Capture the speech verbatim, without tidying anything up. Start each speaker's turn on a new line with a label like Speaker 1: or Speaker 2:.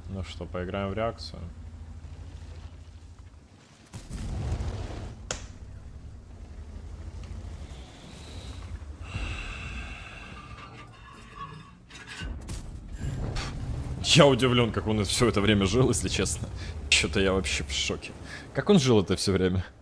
Speaker 1: Ну что, поиграем в реакцию? Я удивлен, как он все это время жил, если честно. Что-то я вообще в шоке. Как он жил это все время?